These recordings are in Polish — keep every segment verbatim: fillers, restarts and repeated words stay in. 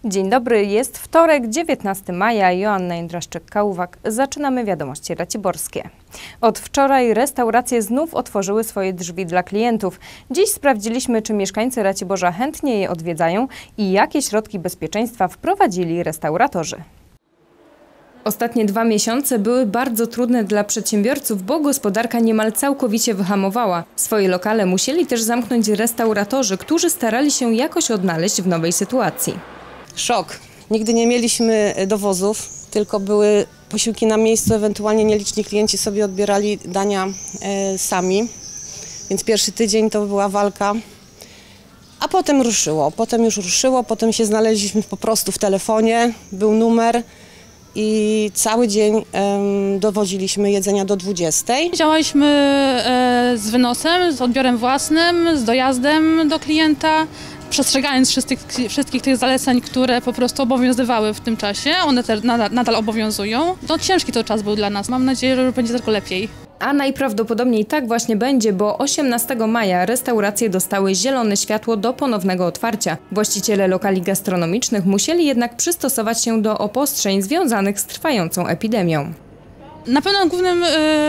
Dzień dobry, jest wtorek, dziewiętnastego maja, Joanna Jędraszczyk-Kałwak. Zaczynamy wiadomości raciborskie. Od wczoraj restauracje znów otworzyły swoje drzwi dla klientów. Dziś sprawdziliśmy, czy mieszkańcy Raciborza chętnie je odwiedzają i jakie środki bezpieczeństwa wprowadzili restauratorzy. Ostatnie dwa miesiące były bardzo trudne dla przedsiębiorców, bo gospodarka niemal całkowicie wyhamowała. Swoje lokale musieli też zamknąć restauratorzy, którzy starali się jakoś odnaleźć w nowej sytuacji. Szok. Nigdy nie mieliśmy dowozów, tylko były posiłki na miejscu, ewentualnie nieliczni klienci sobie odbierali dania e, sami. Więc pierwszy tydzień to była walka, a potem ruszyło. Potem już ruszyło, potem się znaleźliśmy po prostu w telefonie, był numer i cały dzień e, dowoziliśmy jedzenia do dwudziestej. Działaliśmy e, z wynosem, z odbiorem własnym, z dojazdem do klienta, przestrzegając wszystkich, wszystkich tych zaleceń, które po prostu obowiązywały w tym czasie. One też nadal, nadal obowiązują. No, ciężki to czas był dla nas. Mam nadzieję, że będzie tylko lepiej. A najprawdopodobniej tak właśnie będzie, bo osiemnastego maja restauracje dostały zielone światło do ponownego otwarcia. Właściciele lokali gastronomicznych musieli jednak przystosować się do obostrzeń związanych z trwającą epidemią. Na pewno głównym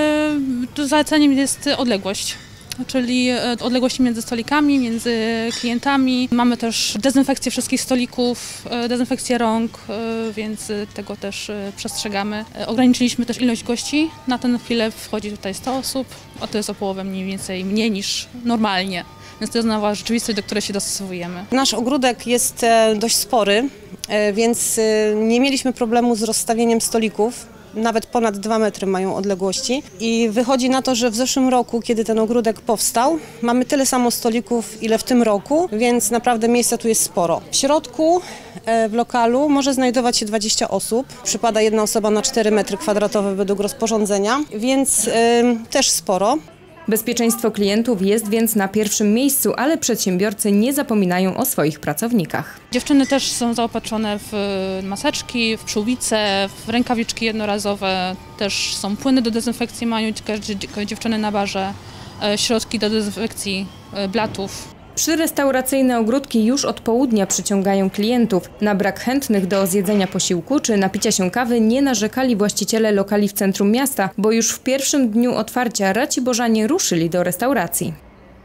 yy, zaleceniem jest odległość. Czyli odległości między stolikami, między klientami. Mamy też dezynfekcję wszystkich stolików, dezynfekcję rąk, więc tego też przestrzegamy. Ograniczyliśmy też ilość gości. Na tę chwilę wchodzi tutaj sto osób, a to jest o połowę mniej więcej mniej niż normalnie. Więc to jest nowa rzeczywistość, do której się dostosowujemy. Nasz ogródek jest dość spory, więc nie mieliśmy problemu z rozstawieniem stolików. Nawet ponad dwa metry mają odległości i wychodzi na to, że w zeszłym roku, kiedy ten ogródek powstał, mamy tyle samo stolików, ile w tym roku, więc naprawdę miejsca tu jest sporo. W środku w lokalu może znajdować się dwadzieścia osób. Przypada jedna osoba na cztery metry kwadratowe według rozporządzenia, więc yy, też sporo. Bezpieczeństwo klientów jest więc na pierwszym miejscu, ale przedsiębiorcy nie zapominają o swoich pracownikach. Dziewczyny też są zaopatrzone w maseczki, w przyłbice, w rękawiczki jednorazowe. Też są płyny do dezynfekcji, mają dziewczyny na barze, środki do dezynfekcji blatów. Przyrestauracyjne ogródki już od południa przyciągają klientów. Na brak chętnych do zjedzenia posiłku czy napicia się kawy nie narzekali właściciele lokali w centrum miasta, bo już w pierwszym dniu otwarcia raciborzanie ruszyli do restauracji.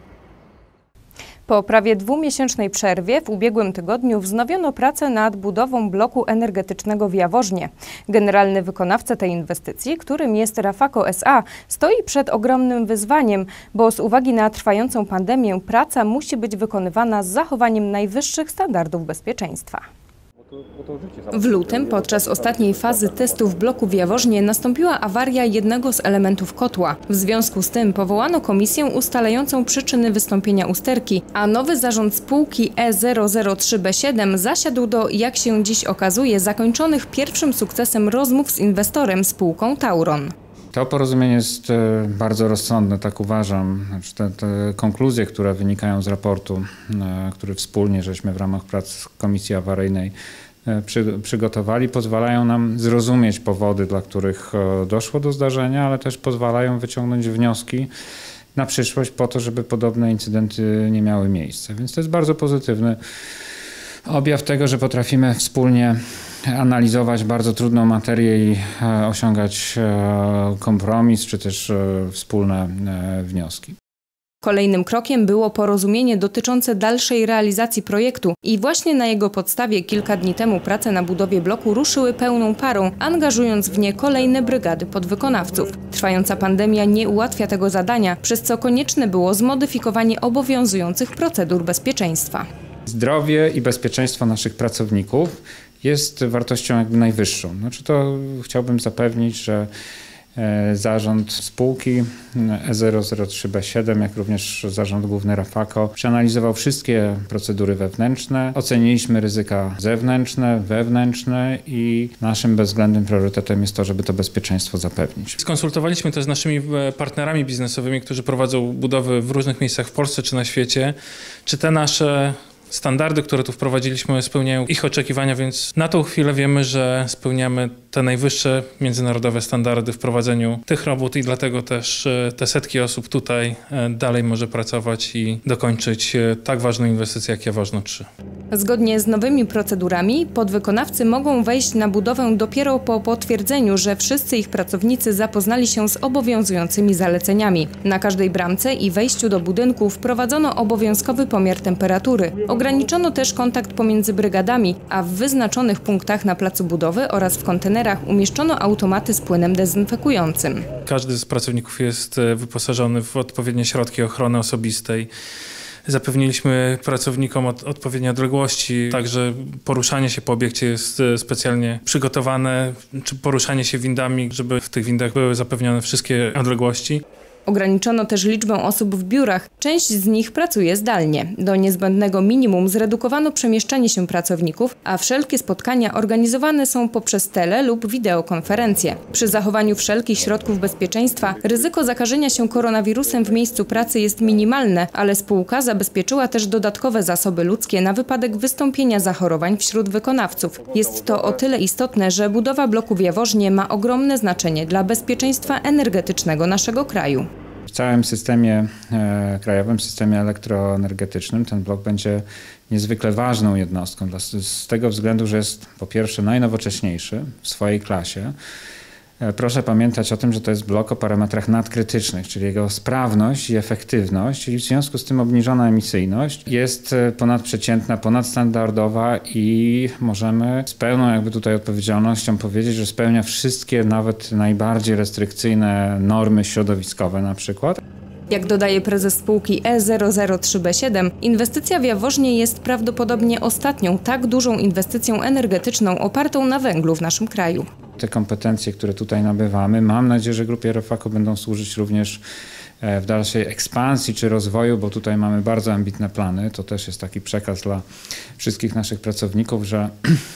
Po prawie dwumiesięcznej przerwie w ubiegłym tygodniu wznowiono pracę nad budową bloku energetycznego w Jaworznie. Generalny wykonawca tej inwestycji, którym jest Rafako S A, stoi przed ogromnym wyzwaniem, bo z uwagi na trwającą pandemię praca musi być wykonywana z zachowaniem najwyższych standardów bezpieczeństwa. W lutym podczas ostatniej fazy testów bloku w Jaworznie nastąpiła awaria jednego z elementów kotła. W związku z tym powołano komisję ustalającą przyczyny wystąpienia usterki, a nowy zarząd spółki E zero zero trzy B siedem zasiadł do, jak się dziś okazuje, zakończonych pierwszym sukcesem rozmów z inwestorem, spółką Tauron. To porozumienie jest bardzo rozsądne, tak uważam. Znaczy te, te konkluzje, które wynikają z raportu, który wspólnie żeśmy w ramach prac Komisji Awaryjnej przy, przygotowali, pozwalają nam zrozumieć powody, dla których doszło do zdarzenia, ale też pozwalają wyciągnąć wnioski na przyszłość po to, żeby podobne incydenty nie miały miejsca. Więc to jest bardzo pozytywny objaw tego, że potrafimy wspólnie analizować bardzo trudną materię i osiągać kompromis, czy też wspólne wnioski. Kolejnym krokiem było porozumienie dotyczące dalszej realizacji projektu i właśnie na jego podstawie kilka dni temu prace na budowie bloku ruszyły pełną parą, angażując w nie kolejne brygady podwykonawców. Trwająca pandemia nie ułatwia tego zadania, przez co konieczne było zmodyfikowanie obowiązujących procedur bezpieczeństwa. Zdrowie i bezpieczeństwo naszych pracowników jest wartością jakby najwyższą. Znaczy to chciałbym zapewnić, że zarząd spółki E zero zero trzy B siedem, jak również zarząd główny Rafako przeanalizował wszystkie procedury wewnętrzne, oceniliśmy ryzyka zewnętrzne, wewnętrzne i naszym bezwzględnym priorytetem jest to, żeby to bezpieczeństwo zapewnić. Skonsultowaliśmy to z naszymi partnerami biznesowymi, którzy prowadzą budowy w różnych miejscach w Polsce czy na świecie, czy te nasze standardy, które tu wprowadziliśmy, spełniają ich oczekiwania, więc na tą chwilę wiemy, że spełniamy te najwyższe międzynarodowe standardy w prowadzeniu tych robót i dlatego też te setki osób tutaj dalej może pracować i dokończyć tak ważną inwestycję jak Jaworzno trzy. Zgodnie z nowymi procedurami podwykonawcy mogą wejść na budowę dopiero po potwierdzeniu, że wszyscy ich pracownicy zapoznali się z obowiązującymi zaleceniami. Na każdej bramce i wejściu do budynku wprowadzono obowiązkowy pomiar temperatury. Ograniczono też kontakt pomiędzy brygadami, a w wyznaczonych punktach na placu budowy oraz w kontenerach umieszczono automaty z płynem dezynfekującym. Każdy z pracowników jest wyposażony w odpowiednie środki ochrony osobistej. Zapewniliśmy pracownikom od, odpowiednie odległości, także poruszanie się po obiekcie jest specjalnie przygotowane, czy poruszanie się windami, żeby w tych windach były zapewnione wszystkie odległości. Ograniczono też liczbę osób w biurach. Część z nich pracuje zdalnie. Do niezbędnego minimum zredukowano przemieszczanie się pracowników, a wszelkie spotkania organizowane są poprzez tele- lub wideokonferencje. Przy zachowaniu wszelkich środków bezpieczeństwa ryzyko zakażenia się koronawirusem w miejscu pracy jest minimalne, ale spółka zabezpieczyła też dodatkowe zasoby ludzkie na wypadek wystąpienia zachorowań wśród wykonawców. Jest to o tyle istotne, że budowa bloku w Jaworznie ma ogromne znaczenie dla bezpieczeństwa energetycznego naszego kraju. W całym systemie, e, krajowym systemie elektroenergetycznym ten blok będzie niezwykle ważną jednostką dla, z tego względu, że jest po pierwsze najnowocześniejszy w swojej klasie. E, proszę pamiętać o tym, że to jest blok o parametrach nadkrytycznych, czyli jego sprawność i efektywność, czyli w związku z tym obniżona emisyjność jest ponadprzeciętna, ponadstandardowa i możemy z pełną jakby tutaj odpowiedzialnością powiedzieć, że spełnia wszystkie nawet najbardziej restrykcyjne normy środowiskowe na przykład. Jak dodaje prezes spółki E zero zero trzy B siedem, inwestycja w Jaworznie jest prawdopodobnie ostatnią tak dużą inwestycją energetyczną opartą na węglu w naszym kraju. Te kompetencje, które tutaj nabywamy, mam nadzieję, że Grupie Rafako będą służyć również w dalszej ekspansji czy rozwoju, bo tutaj mamy bardzo ambitne plany. To też jest taki przekaz dla wszystkich naszych pracowników, że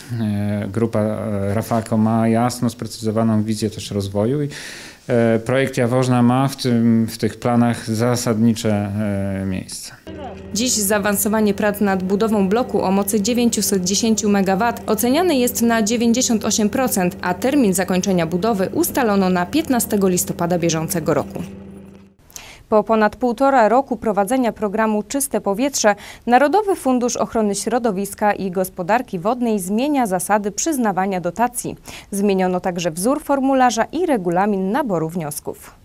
Grupa Rafako ma jasno sprecyzowaną wizję też rozwoju i projekt Jaworzna ma w, tym, w tych planach zasadnicze miejsce. Dziś zaawansowanie prac nad budową bloku o mocy dziewięćset dziesięć megawatów oceniane jest na dziewięćdziesiąt osiem procent, a termin zakończenia budowy ustalono na piętnastego listopada bieżącego roku. Po ponad półtora roku prowadzenia programu Czyste Powietrze, Narodowy Fundusz Ochrony Środowiska i Gospodarki Wodnej zmienia zasady przyznawania dotacji. Zmieniono także wzór formularza i regulamin naboru wniosków.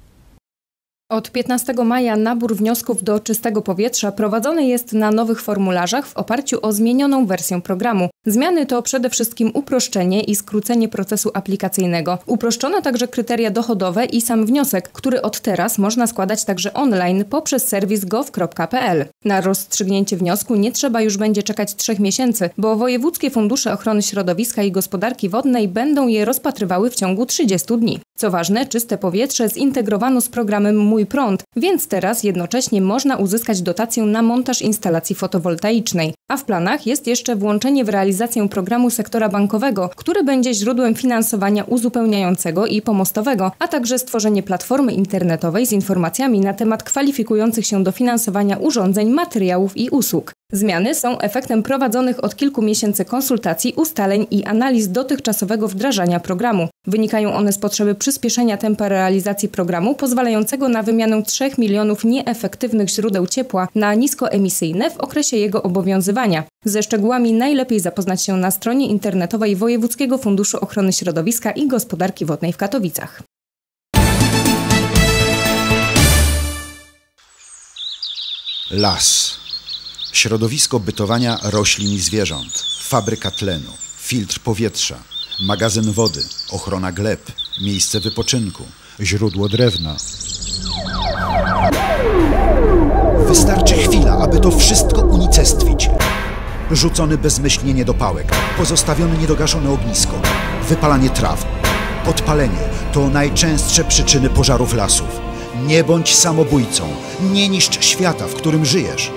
Od piętnastego maja nabór wniosków do czystego powietrza prowadzony jest na nowych formularzach w oparciu o zmienioną wersję programu. Zmiany to przede wszystkim uproszczenie i skrócenie procesu aplikacyjnego. Uproszczono także kryteria dochodowe i sam wniosek, który od teraz można składać także online poprzez serwis gov kropka p l. Na rozstrzygnięcie wniosku nie trzeba już będzie czekać trzech miesięcy, bo wojewódzkie fundusze ochrony środowiska i gospodarki wodnej będą je rozpatrywały w ciągu trzydziestu dni. Co ważne, czyste powietrze zintegrowano z programem Mój Prąd, więc teraz jednocześnie można uzyskać dotację na montaż instalacji fotowoltaicznej. A w planach jest jeszcze włączenie w realizację programu sektora bankowego, który będzie źródłem finansowania uzupełniającego i pomostowego, a także stworzenie platformy internetowej z informacjami na temat kwalifikujących się do finansowania urządzeń, materiałów i usług. Zmiany są efektem prowadzonych od kilku miesięcy konsultacji, ustaleń i analiz dotychczasowego wdrażania programu. Wynikają one z potrzeby przyspieszenia tempa realizacji programu pozwalającego na wymianę trzech milionów nieefektywnych źródeł ciepła na niskoemisyjne w okresie jego obowiązywania. Ze szczegółami najlepiej zapoznać się na stronie internetowej Wojewódzkiego Funduszu Ochrony Środowiska i Gospodarki Wodnej w Katowicach. Las. Środowisko bytowania roślin i zwierząt, fabryka tlenu, filtr powietrza, magazyn wody, ochrona gleb, miejsce wypoczynku, źródło drewna. Wystarczy chwila, aby to wszystko unicestwić. Rzucony bezmyślnie niedopałek, pozostawione niedogaszone ognisko, wypalanie traw, podpalenie to najczęstsze przyczyny pożarów lasów. Nie bądź samobójcą, nie niszcz świata, w którym żyjesz.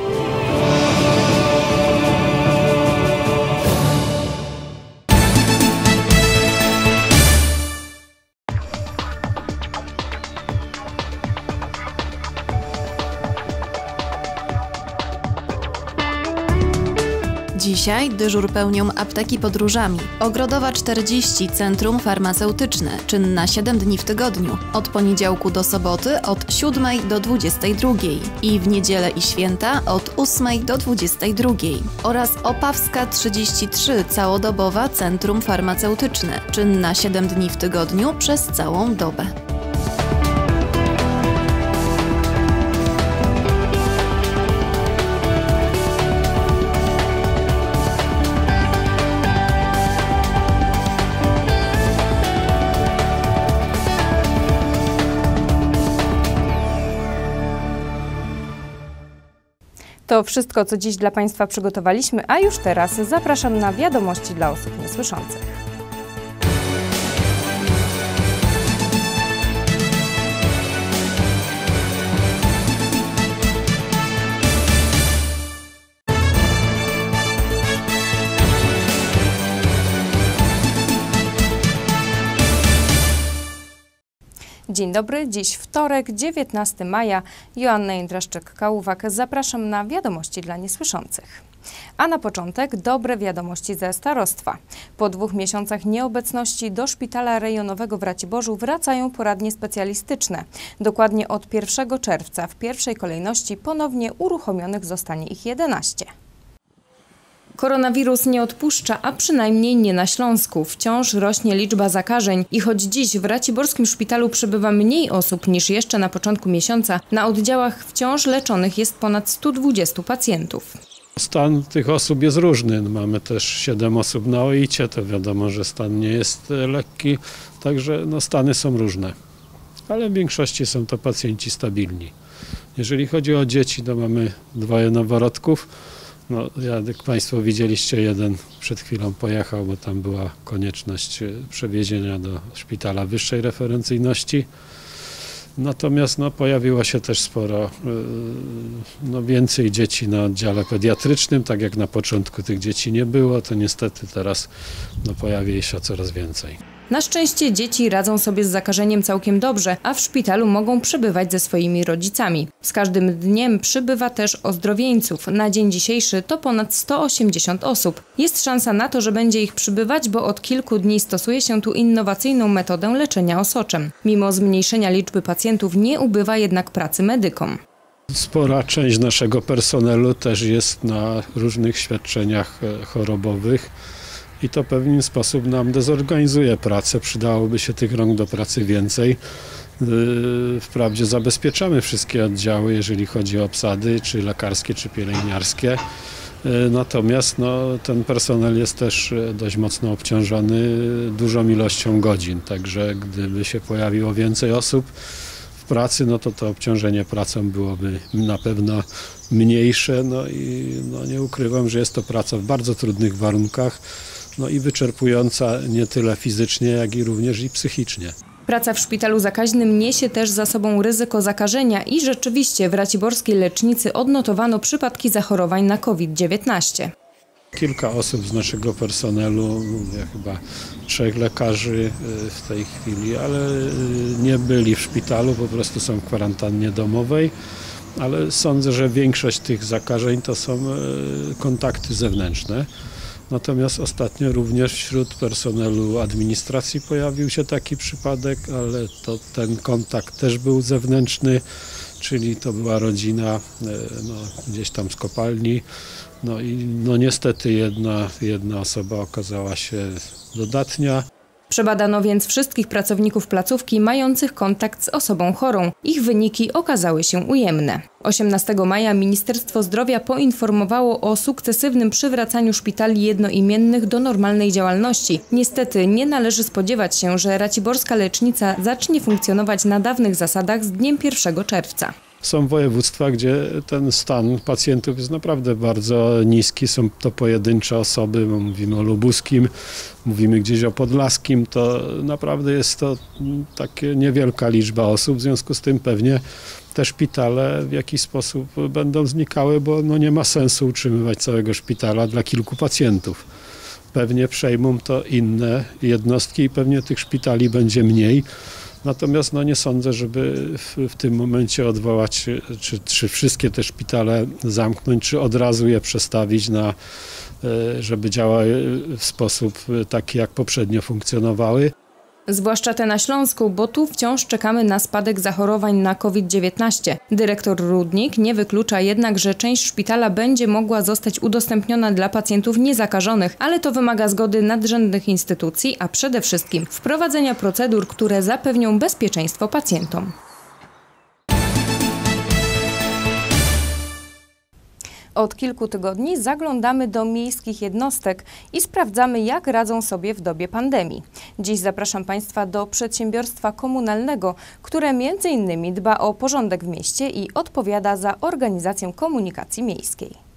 Dzisiaj dyżur pełnią apteki podróżami. Ogrodowa czterdzieści, Centrum Farmaceutyczne, czynna siedem dni w tygodniu, od poniedziałku do soboty od siódmej do dwudziestej drugiej i w niedzielę i święta od ósmej do dwudziestej drugiej. Oraz Opawska trzydzieści trzy, całodobowa Centrum Farmaceutyczne, czynna siedem dni w tygodniu przez całą dobę. To wszystko, co dziś dla Państwa przygotowaliśmy, a już teraz zapraszam na wiadomości dla osób niesłyszących. Dzień dobry, dziś wtorek, dziewiętnastego maja. Joanna Jędraszczyk-Kałuwak. Zapraszam na wiadomości dla niesłyszących. A na początek dobre wiadomości ze starostwa. Po dwóch miesiącach nieobecności do szpitala rejonowego w Raciborzu wracają poradnie specjalistyczne. Dokładnie od pierwszego czerwca w pierwszej kolejności ponownie uruchomionych zostanie ich jedenaście. Koronawirus nie odpuszcza, a przynajmniej nie na Śląsku. Wciąż rośnie liczba zakażeń i choć dziś w raciborskim szpitalu przebywa mniej osób niż jeszcze na początku miesiąca, na oddziałach wciąż leczonych jest ponad stu dwudziestu pacjentów. Stan tych osób jest różny. Mamy też siedem osób na O I C-ie, to wiadomo, że stan nie jest lekki, także no, stany są różne. Ale w większości są to pacjenci stabilni. Jeżeli chodzi o dzieci, to mamy dwoje noworodków. No, jak Państwo widzieliście, jeden przed chwilą pojechał, bo tam była konieczność przewiezienia do szpitala wyższej referencyjności. Natomiast no, pojawiło się też sporo, no, więcej dzieci na oddziale pediatrycznym, tak jak na początku tych dzieci nie było, to niestety teraz no, pojawi się coraz więcej. Na szczęście dzieci radzą sobie z zakażeniem całkiem dobrze, a w szpitalu mogą przebywać ze swoimi rodzicami. Z każdym dniem przybywa też ozdrowieńców. Na dzień dzisiejszy to ponad sto osiemdziesiąt osób. Jest szansa na to, że będzie ich przybywać, bo od kilku dni stosuje się tu innowacyjną metodę leczenia osoczem. Mimo zmniejszenia liczby pacjentów nie ubywa jednak pracy medykom. Spora część naszego personelu też jest na różnych świadczeniach chorobowych. I to w pewien sposób nam dezorganizuje pracę. Przydałoby się tych rąk do pracy więcej. Wprawdzie zabezpieczamy wszystkie oddziały, jeżeli chodzi o obsady, czy lekarskie, czy pielęgniarskie. Natomiast no, ten personel jest też dość mocno obciążony dużą ilością godzin. Także gdyby się pojawiło więcej osób w pracy, no to to obciążenie pracą byłoby na pewno mniejsze. No i no, nie ukrywam, że jest to praca w bardzo trudnych warunkach. No i wyczerpująca nie tyle fizycznie, jak i również i psychicznie. Praca w szpitalu zakaźnym niesie też za sobą ryzyko zakażenia i rzeczywiście w raciborskiej lecznicy odnotowano przypadki zachorowań na COVID dziewiętnaście. Kilka osób z naszego personelu, mówię, chyba trzech lekarzy w tej chwili, ale nie byli w szpitalu, po prostu są w kwarantannie domowej. Ale sądzę, że większość tych zakażeń to są kontakty zewnętrzne. Natomiast ostatnio również wśród personelu administracji pojawił się taki przypadek, ale to ten kontakt też był zewnętrzny, czyli to była rodzina no, gdzieś tam z kopalni. No i no niestety jedna, jedna osoba okazała się dodatnia. Przebadano więc wszystkich pracowników placówki mających kontakt z osobą chorą. Ich wyniki okazały się ujemne. osiemnastego maja Ministerstwo Zdrowia poinformowało o sukcesywnym przywracaniu szpitali jednoimiennych do normalnej działalności. Niestety nie należy spodziewać się, że raciborska lecznica zacznie funkcjonować na dawnych zasadach z dniem pierwszego czerwca. Są województwa, gdzie ten stan pacjentów jest naprawdę bardzo niski. Są to pojedyncze osoby, mówimy o lubuskim, mówimy gdzieś o podlaskim. To naprawdę jest to takie niewielka liczba osób, w związku z tym pewnie te szpitale w jakiś sposób będą znikały, bo no nie ma sensu utrzymywać całego szpitala dla kilku pacjentów. Pewnie przejmą to inne jednostki i pewnie tych szpitali będzie mniej. Natomiast no, nie sądzę, żeby w, w tym momencie odwołać, czy, czy wszystkie te szpitale zamknąć, czy od razu je przestawić na, żeby działały w sposób taki, jak poprzednio funkcjonowały. Zwłaszcza te na Śląsku, bo tu wciąż czekamy na spadek zachorowań na COVID dziewiętnaście. Dyrektor Rudnik nie wyklucza jednak, że część szpitala będzie mogła zostać udostępniona dla pacjentów niezakażonych, ale to wymaga zgody nadrzędnych instytucji, a przede wszystkim wprowadzenia procedur, które zapewnią bezpieczeństwo pacjentom. Od kilku tygodni zaglądamy do miejskich jednostek i sprawdzamy, jak radzą sobie w dobie pandemii. Dziś zapraszam Państwa do przedsiębiorstwa komunalnego, które między innymi dba o porządek w mieście i odpowiada za organizację komunikacji miejskiej.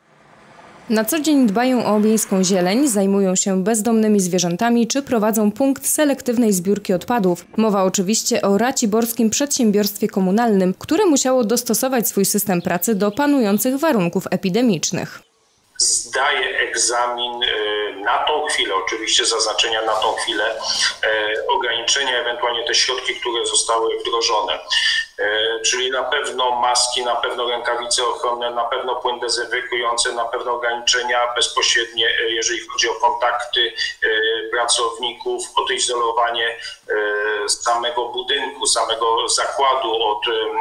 Na co dzień dbają o miejską zieleń, zajmują się bezdomnymi zwierzętami czy prowadzą punkt selektywnej zbiórki odpadów. Mowa oczywiście o raciborskim przedsiębiorstwie komunalnym, które musiało dostosować swój system pracy do panujących warunków epidemicznych. Zdaje egzamin na tą chwilę, oczywiście zaznaczenia na tą chwilę, ograniczenia, ewentualnie te środki, które zostały wdrożone. Czyli na pewno maski, na pewno rękawice ochronne, na pewno płyn dezynfekujący, na pewno ograniczenia bezpośrednie, jeżeli chodzi o kontakty pracowników, odizolowanie samego budynku, samego zakładu od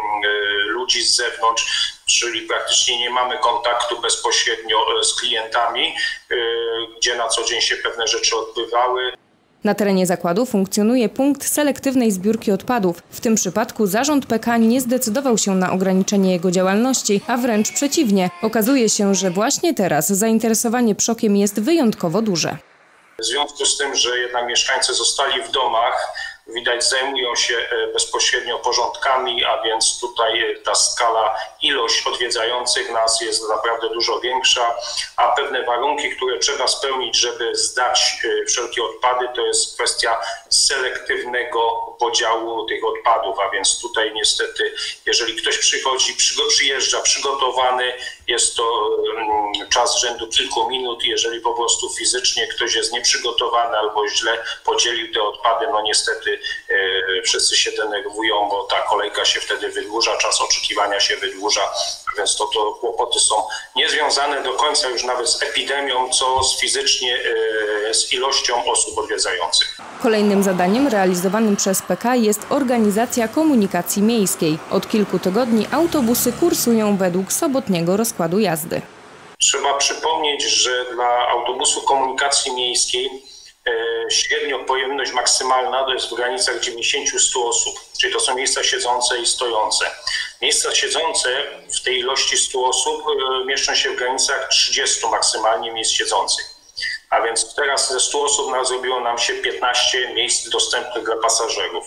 ludzi z zewnątrz, czyli praktycznie nie mamy kontaktu bezpośrednio z klientami, gdzie na co dzień się pewne rzeczy odbywały. Na terenie zakładu funkcjonuje punkt selektywnej zbiórki odpadów. W tym przypadku zarząd P K nie zdecydował się na ograniczenie jego działalności, a wręcz przeciwnie. Okazuje się, że właśnie teraz zainteresowanie Przokiem jest wyjątkowo duże. W związku z tym, że jednak mieszkańcy zostali w domach, widać zajmują się bezpośrednio porządkami, a więc tutaj ta skala, ilość odwiedzających nas jest naprawdę dużo większa, a pewne warunki, które trzeba spełnić, żeby zdać wszelkie odpady, to jest kwestia selektywnego podziału tych odpadów, a więc tutaj niestety, jeżeli ktoś przychodzi, przyjeżdża przygotowany, jest to czas rzędu kilku minut, jeżeli po prostu fizycznie ktoś jest nieprzygotowany albo źle podzielił te odpady, no niestety wszyscy się denerwują, bo ta kolejka się wtedy wydłuża, czas oczekiwania się wydłuża, więc to, to kłopoty są niezwiązane do końca już nawet z epidemią, co z fizycznie z ilością osób odwiedzających. Kolejnym zadaniem realizowanym przez P K jest organizacja komunikacji miejskiej. Od kilku tygodni autobusy kursują według sobotniego rozkładu jazdy. Trzeba przypomnieć, że dla autobusu komunikacji miejskiej średnio pojemność maksymalna to jest w granicach dziewięćdziesiąt do stu osób, czyli to są miejsca siedzące i stojące. Miejsca siedzące w tej ilości stu osób mieszczą się w granicach trzydziestu maksymalnie miejsc siedzących. A więc teraz ze stu osób zrobiło nam się piętnaście miejsc dostępnych dla pasażerów.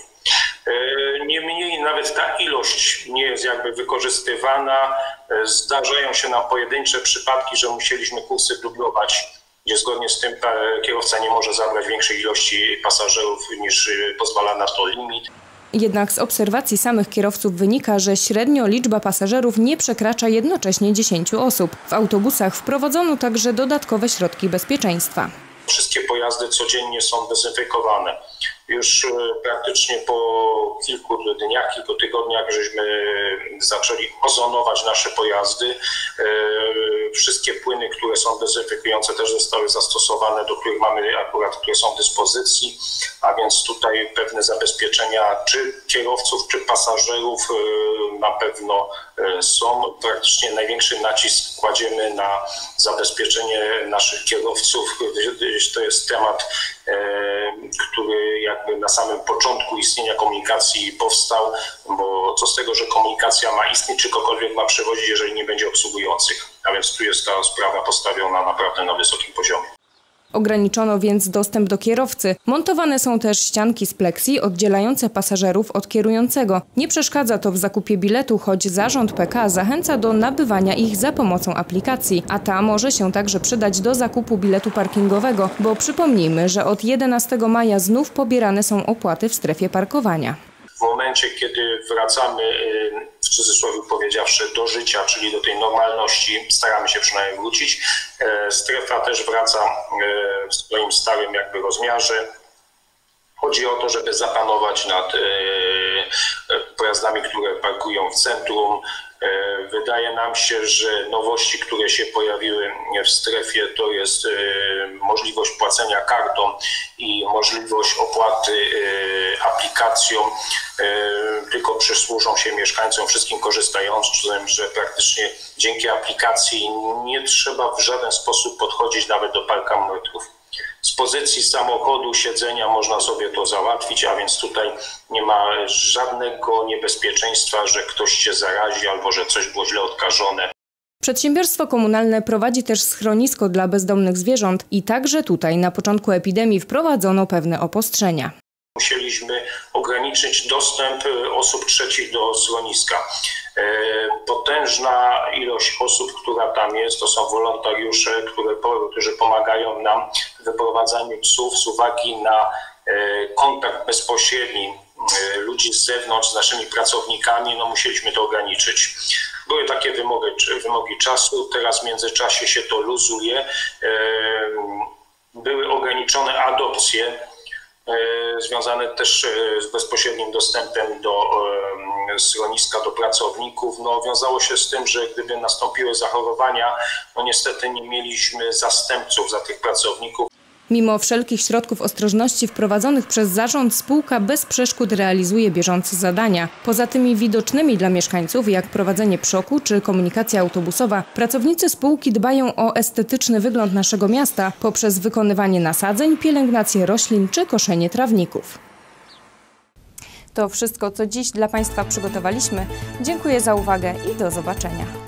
Niemniej nawet ta ilość nie jest jakby wykorzystywana. Zdarzają się nam pojedyncze przypadki, że musieliśmy kursy dublować, gdzie zgodnie z tym kierowca nie może zabrać większej ilości pasażerów niż pozwala na to limit. Jednak z obserwacji samych kierowców wynika, że średnio liczba pasażerów nie przekracza jednocześnie dziesięciu osób. W autobusach wprowadzono także dodatkowe środki bezpieczeństwa. Wszystkie pojazdy codziennie są dezynfekowane. Już praktycznie po kilku dniach, kilku tygodniach żeśmy zaczęli ozonować nasze pojazdy. Wszystkie płyny, które są dezynfekujące, też zostały zastosowane, do których mamy akurat, które są w dyspozycji, a więc tutaj pewne zabezpieczenia czy kierowców, czy pasażerów na pewno są. Praktycznie największy nacisk kładziemy na zabezpieczenie naszych kierowców. To jest temat, który jakby na samym początku istnienia komunikacji powstał, bo co z tego, że komunikacja ma istnieć, czy kogokolwiek ma przewozić, jeżeli nie będzie obsługujących. A więc tu jest ta sprawa postawiona naprawdę na wysokim poziomie. Ograniczono więc dostęp do kierowcy. Montowane są też ścianki z pleksji oddzielające pasażerów od kierującego. Nie przeszkadza to w zakupie biletu, choć zarząd P K zachęca do nabywania ich za pomocą aplikacji, a ta może się także przydać do zakupu biletu parkingowego, bo przypomnijmy, że od jedenastego maja znów pobierane są opłaty w strefie parkowania. W momencie, kiedy wracamy, w cudzysłowie powiedziawszy, do życia, czyli do tej normalności, staramy się przynajmniej wrócić, strefa też wraca w swoim starym jakby rozmiarze. Chodzi o to, żeby zapanować nad pojazdami, które parkują w centrum. Wydaje nam się, że nowości, które się pojawiły w strefie, to jest możliwość płacenia kartą i możliwość opłaty aplikacją, tylko przysłużą się mieszkańcom, wszystkim korzystającym, że praktycznie dzięki aplikacji nie trzeba w żaden sposób podchodzić nawet do parkometrów. Z pozycji samochodu, siedzenia można sobie to załatwić, a więc tutaj nie ma żadnego niebezpieczeństwa, że ktoś się zarazi albo że coś było źle odkażone. Przedsiębiorstwo komunalne prowadzi też schronisko dla bezdomnych zwierząt i także tutaj na początku epidemii wprowadzono pewne obostrzenia. Musieliśmy ograniczyć dostęp osób trzecich do schroniska. Potężna ilość osób, która tam jest, to są wolontariusze, które, którzy pomagają nam w wyprowadzaniu psów z uwagi na kontakt bezpośredni ludzi z zewnątrz z naszymi pracownikami. No musieliśmy to ograniczyć. Były takie wymogi, wymogi czasu, teraz w międzyczasie się to luzuje. Były ograniczone adopcje, związane też z bezpośrednim dostępem do schroniska, do pracowników. No, wiązało się z tym, że gdyby nastąpiły zachorowania, no niestety nie mieliśmy zastępców za tych pracowników. Mimo wszelkich środków ostrożności wprowadzonych przez zarząd, spółka bez przeszkód realizuje bieżące zadania. Poza tymi widocznymi dla mieszkańców, jak prowadzenie przoku czy komunikacja autobusowa, pracownicy spółki dbają o estetyczny wygląd naszego miasta poprzez wykonywanie nasadzeń, pielęgnację roślin czy koszenie trawników. To wszystko, co dziś dla Państwa przygotowaliśmy. Dziękuję za uwagę i do zobaczenia.